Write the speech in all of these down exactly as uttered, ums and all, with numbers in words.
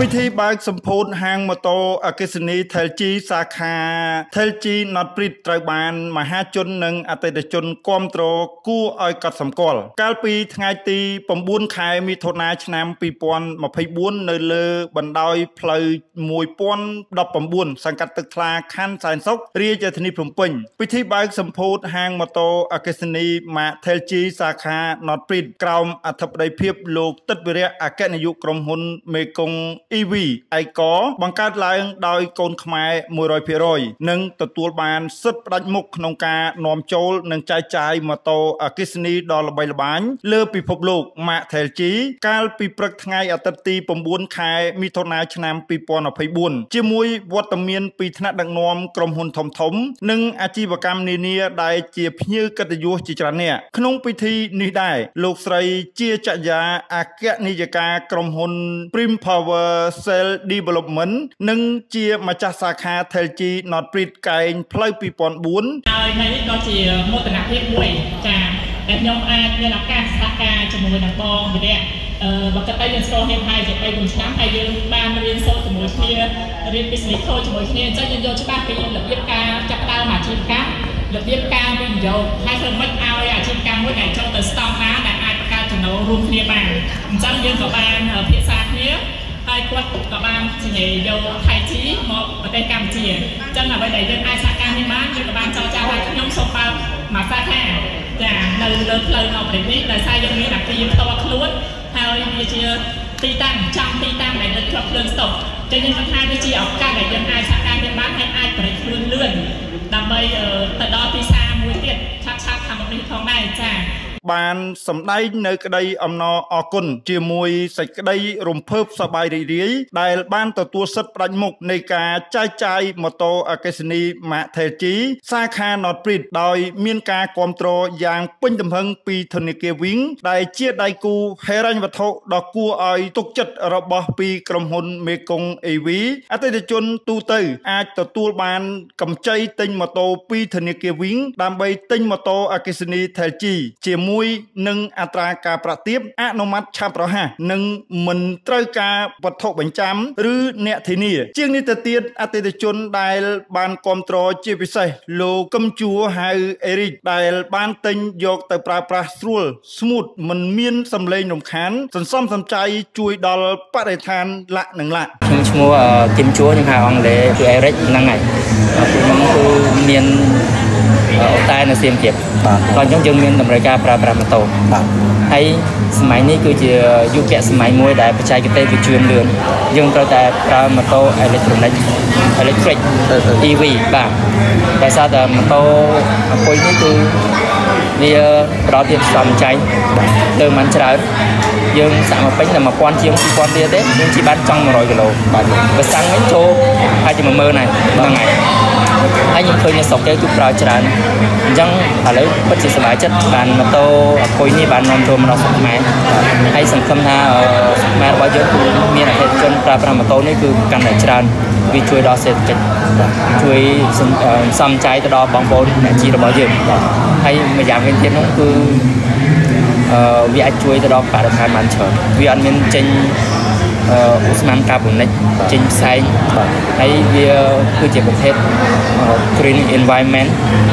ពិធីបើកសម្ពោធហាងម៉ូតូអគ្គិសនី Telgi សាខា Telgi Not Breed ត្រូវបានមហាជននិងអតិថិជនគាំទ្រគួរឲ្យកត់សម្គាល់កាលពីថ្ងៃទី9ខែមិថុនាឆ្នាំពីរពាន់ម្ភៃបួននៅលើបណ្ដោយផ្លូវមួយពាន់ដប់៩សង្កាត់ទឹកថ្លាខណ្ឌសែនសុខរាជធានីភ្នំពេញពិធីបើកសម្ពោធហាងម៉ូតូអគ្គិសនី Telgi សាខា Not Breed ក្រោមអធិបតីភាពលោកទឹកវិរៈអគ្គនាយកក្រុមហ៊ុនមេគង្គ អ៊ី វី ឯកបង្កើតឡើងដោយកូនខ្មែរមួយរយភាគរយនិងទទួលបានសិទ្ធិផ្ដាច់មុខក្នុងការនាំចូលនិងចែកចាយម៉ូតូអគ្គិសនីដ៏ល្បីល្បាញលើពិភពលោក Mark Telgi កាលពីព្រឹកថ្ងៃអាទិត្យទី៩ខែមិថុនាឆ្នាំពីរពាន់ម្ភៃបួនជាមួយវត្តមានពីថ្នាក់ដឹកនាំក្រុមហ៊ុនធំៗនិងអាជីវកម្មនានាដែលជាភ្ញៀវកិត្តិយសជាច្រើនអ្នកក្នុងពិធីនេះដែរលោកស្រីជាចក្យាអគ្គនាយិកាក្រុមហ៊ុន Prim Power Cell Development និងជាម្ចាស់សាខា Telgi Not Breed កែងផ្លូវពីរពាន់បួនហើយនេះក៏ជាមោទនភាពមួយចា៎ដែលខ្ញុំអាចមានឱកាសសហការជាមួយនឹងបងវិរៈអឺបើគាត់ទៅយើងស្គាល់គ្នាហើយជាបីbốnឆ្នាំហើយយើងបានរៀនសូត្រជាមួយគ្នារៀន business code ជាមួយគ្នាអញ្ចឹងយើងយកច្បាស់ពីរបៀបការចាប់ដើមអាជីវកម្មរបៀបការវិនិយោគហើយធ្វើម៉េចឲ្យអាជីវកម្មមួយដែលចូលទៅស្តង់ដារដែលអាចបង្កើតចំណូលរួមគ្នាបានអញ្ចឹងយើងក៏បានភាសាគ្នាហើយគាត់ក៏បានសញ្ញាយកថៃជីមកប្រទេសកម្ពុជាអញ្ចឹងអ្វីដែលយើងអាចសហការនេះបានយើងក៏បានចរចាឲ្យខ្ញុំសូមបើកមកសាខាចានៅលើផ្លូវនៅប្រទេសនេះដោយសារយើងមានអាគារផ្ទាល់ខ្លួនហើយវាជាទីតាំងចំទីតាំងដែលនៅគ្រប់គ្រឿងស្តុកចឹងយើងគិតថាវាជាឱកាសដែលយើងអាចសហការនេះបានហើយអាចប្រតិខ្លួនលឿនដើម្បីទៅដល់ទីផ្សារមួយទៀតឆាប់ឆាប់ខាងនេះផងដែរចាបានសម្ដែងនៅក្តីអំណរអគុណជាមួយសេចក្តីរំភើបសប្បាយរីករាយដែលបានទទួលសិទ្ធិផ្ដាច់មុខនៃការចែកចាយម៉ូតូអគ្គិសនី Mark Telgi សាខា Not Breed ដោយមានការគាំទ្រយ៉ាងពេញទំហឹងពីធនាគារ Wing ដែលជាដៃគូហិរញ្ញវត្ថុដ៏គួរឲ្យទុកចិត្តរបស់ពីក្រុមហ៊ុនមេគង្គ អ៊ី វី អតិថិជនទូទៅអាចទទួលបានកម្ចីទិញម៉ូតូពីធនាគារ Wing ដើម្បីទិញម៉ូតូអគ្គិសនី Telgi ជាមួយមួយនឹងអត្រាការប្រាក់ទាបអនុម័តឆាប់រហ័សនិងមិនត្រូវការវត្ថុបញ្ចាំឬអ្នកធានាជាងនេះទៅទៀតអតិថិជនដែលបានគាំទ្រជាពិសេសលោកកឹមជួហៅអេរិកដែលបានទិញយកទៅប្រើប្រាស់ស្រួលស្មូតមិនមានសំឡេងរំខានសន្សំសំចៃជួយដល់បរិស្ថានលាក់និងលាក់ខ្ញុំឈ្មោះគឹមជួខ្ញុំហៅអង់គ្លេសគឺអេរិកហ្នឹងហើយខ្ញុំគឺមានតែនៅសៀមរាបបាទអញ្ចឹងយើងមានតម្រូវការប្រើប្រាស់ម៉ូតូបាទហើយសម័យនេះគឺជាយុគសម័យមួយដែលបច្ចេកទេសវាជឿនលឿនយើងត្រូវតែប្រើម៉ូតូអេឡិចត្រូនិកអេឡិចត្រូនិក អ៊ី វី បាទដោយសារតែម៉ូតូអពុយនេះគឺវាប្រដៅទៀតសំចៃទៅមិនច្រើនយើងសាក់មកពេញតែmột nghìnជាងពីរពាន់ទៀតទេយើងជិះបានចង់một trămគីឡូបាទបើសាំងវិញចូលហើយជាmộtម៉ឺនហើយហ្នឹងហើយហើយខ្ញុំឃើញនៅស្រុកគេគឺប្រើច្រើនអញ្ចឹងឥឡូវពិតជាសប្បាយចិត្តបានម៉ូតូអគុយនេះបាននាំចូលមកដល់ស្រុកខ្មែរហើយសង្ឃឹមថាខ្មែររបស់យើងគឺមានអតិថិជនប្រើប្រាស់ម៉ូតូនេះគឺកាន់តែច្រើនវាជួយដល់សេដ្ឋកិច្ចជួយសំចៃទៅដល់បងប្អូនអ្នកជីរបស់យើងហើយម្យ៉ាងវិញទៀតនោះគឺអឺវាអាចជួយទៅដល់បរិស្ថានបានច្រើនវាអត់មានចេញអឺឧស្ម័នកាបូនិកចេញផ្សែងហើយវាគឺជាប្រភេទ green environment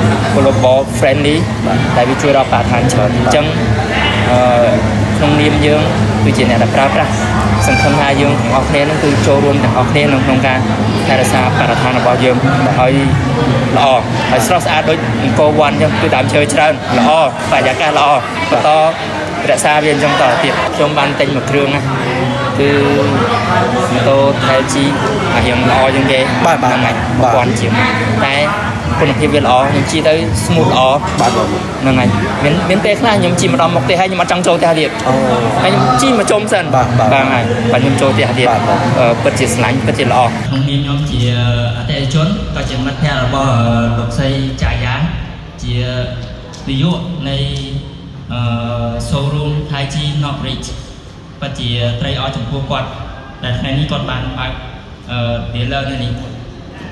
global friendly ដែលវាជួយដល់បរិស្ថានច្រើនអញ្ចឹងអឺក្នុងនាមយើងគឺជាអ្នកដែលប្រើប្រាស់សង្ឃឹមថាយើងទាំងអស់គ្នានឹងគឺចូលរួមទាំងអស់គ្នាក្នុងការថែរក្សាបរិស្ថានរបស់យើងឲ្យល្អហើយស្រស់ស្អាតដូចអង្គរវត្តអញ្ចឹងគឺដើមឈើច្រើនល្អបរិយាកាសល្អបន្តរក្សាវាអញ្ចឹងតទៀតខ្ញុំបានទិញមួយគ្រឿងណាគឺម៉ូតូ Telgi អាយ៉ាងល្អជាងគេបាទបាទហ្នឹងហើយពាន់ជាងតែគុណភាពវាល្អខ្ញុំជិះទៅ smooth ល្អបាទហ្នឹងហើយមានមានពេលខ្លះខ្ញុំជិះម្ដងមកទេហើយខ្ញុំអត់ចង់ចូលផ្ទះទៀតអូហើយខ្ញុំជិះមកជុំសិនបាទបាទហើយបាទខ្ញុំចូលផ្ទះទៀតពិតជាស្លាញ់ពិតជាល្អក្នុងនាមខ្ញុំជាអតិថិជនក៏ជាមិត្តភក្តិរបស់លោកស្រីចាយាជានាយកនៃអឺ showroom Telgi Not Breed ពិតជាត្រីអរចំពោះគាត់ដែលថ្ងៃនេះគាត់បានបើកអឺ dealer នេះ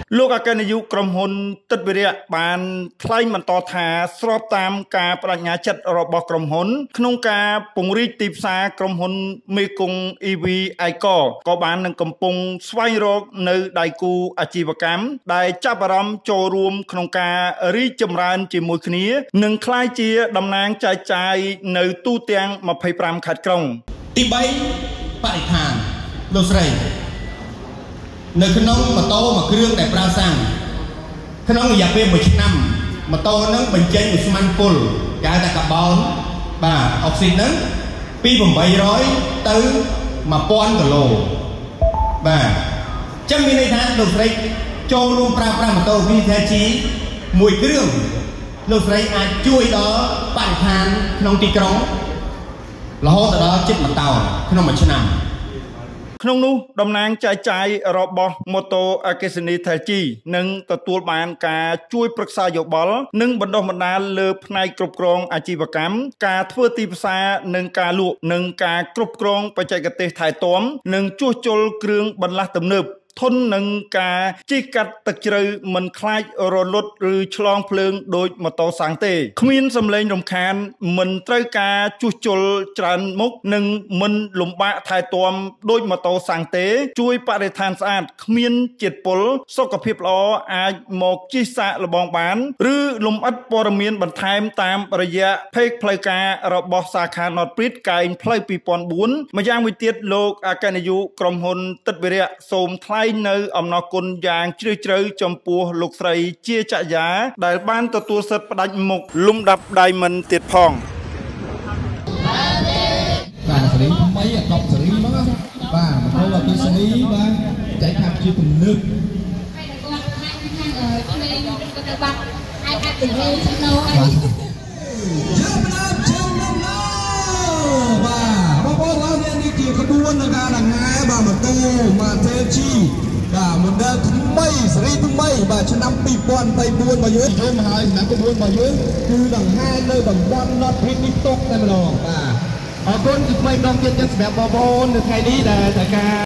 លោកអគ្គនាយកក្រុមហ៊ុនទឹកវិរៈបានថ្លែងបន្តថាស្របតាមការបដិញ្ញាចិត្តរបស់ក្រុមហ៊ុនក្នុងការពង្រីកទីផ្សារក្រុមហ៊ុនមេគង្គ អ៊ី វី Icor ក៏បាននឹងកំពុងស្វែងរកនៅដៃគូអាជីវកម្មដែលចាប់អារម្មណ៍ចូលរួមក្នុងការរីកចម្រើនជាមួយគ្នានិងក្លាយជាតំណាងចែកចាយនៅទូទាំងម្ភៃប្រាំខេត្តក្រុងទីបីបរិស្ថានលោកស្រីនៅក្នុងម៉ូតូមួយគ្រឿងដែលប្រើសាំងក្នុងរយៈពេលមួយឆ្នាំម៉ូតូនឹងបញ្ចេញឧស្ម័នពុលគេហៅថាកាបូនបាទអុកស៊ីតហ្នឹងពីeight hundredទៅone thousandគីឡូបាទចឹងមានន័យថាលោកស្រីចូលរួមប្រើប្រាស់ម៉ូតូ វី ធី ជី មួយគ្រឿងលោកស្រីអាចជួយដល់បរិស្ថានក្នុងទីក្រុងរហូតដល់ជិតមួយតោនក្នុងមួយឆ្នាំក្នុងនោះតំណាងចែកចាយរបស់ម៉ូតូអគ្គិសនីថែលជីនឹងទទួលបានការជួយប្រឹក្សាយោបល់និងបណ្ដុះបណ្ដាលលើផ្នែកគ្រប់គ្រងអាជីវកម្មការធ្វើទីផ្សារនិងការលក់និងការគ្រប់គ្រងបច្ចេកទេសថែទាំនិងជួសជុលគ្រឿងបន្លាស់ទំនើបធន់នឹងការជិះកាត់ទឹកជ្រៅមិនខ្លាចរលត់ឬឆ្លងភ្លើងដោយម៉ូតូសាំងទេគ្មានសំឡេងរំខានមិនត្រូវការជួសជុលច្រើនមុខនិងមិនលំបាកថែទាំដោយម៉ូតូសាំងទេជួយបរិស្ថានស្អាតគ្មានជាតិពុលសុខភាពល្អអាចមកជិះសាកល្បងបានឬលំអិតព័ត៌មានបន្ថែមតាមរយៈ Page ផ្លូវការរបស់សាខា Northbridge កែងផ្លូវtwo thousand fourម្យ៉ាងវិញទៀតលោកអគ្គនាយកក្រុមហ៊ុនទឹកវិរៈសូមថ្លែងនៅអំណរគុណយ៉ាងជ្រាលជ្រៅចំពោះលោកស្រីជាចយាដែលបានទទួលសិទ្ធិផ្ដាច់មុខលំដាប់ Diamond ទៀតផងបាទសេរីថ្មីអដប់សេរីមកបាទមកអគិសនីបាទចែកថាជាទំនើបហើយគាត់ថាខាងឆ្វេងគាត់ទៅបាត់អាចអាចទៅលើឆ្នោហើយយើងបានជើងមកបាទបងប្អូនយើងនេះជាក្បួននៃការដង្ហែបាទម៉ូតូម៉ាថេជីបាទម៉ូដែលថ្មីសេរីថ្មីបាទឆ្នាំtwo thousand twenty-fourរបស់យើងចូលមកហើយឆ្នាំក្បួនរបស់យើងគឺដង្ហែនៅតំបន់ Northbridge នេះទុកតែម្ដងបាទអរគុណគឺថ្មីម្ដងទៀតសម្រាប់បងប្អូននៅថ្ងៃនេះដែលតែការ